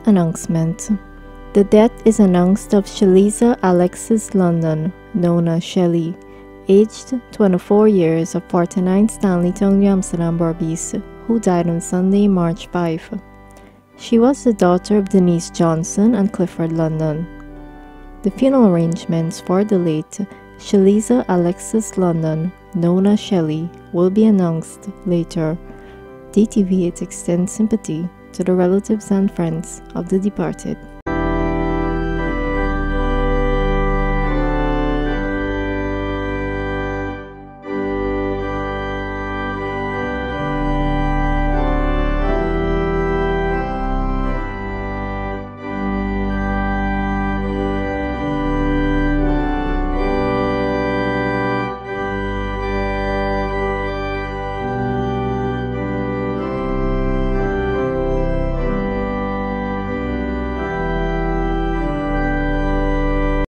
Announcement. The death is announced of Shelliza Alexis London, known as Shelly, aged 24 years, of 49 Stanleytown, New Amsterdam, Berbice, who died on Sunday, March 5. She was the daughter of Denise Johnson and Clifford London. The funeral arrangements for the late Shelliza Alexis London, known as Shelly, will be announced later. DTV extends sympathy to the relatives and friends of the departed.